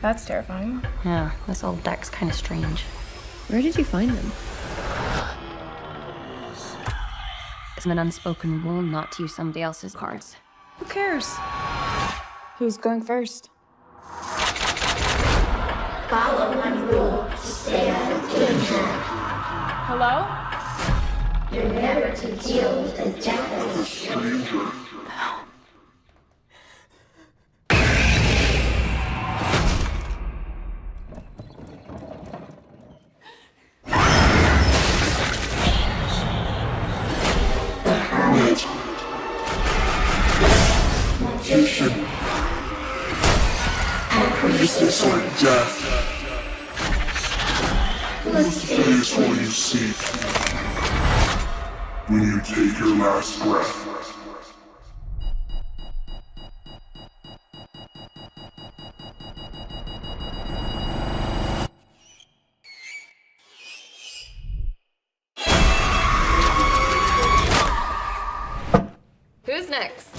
That's terrifying. Yeah, this old deck's kind of strange. Where did you find them? It's an unspoken rule not to use somebody else's cards. Who cares? Who's going first? Follow one rule to stay out of danger. Hello? You're never to deal with a death stranger. The Harriet. Magician. High priestess or death. This is what you seek when you take your last breath. Who's next?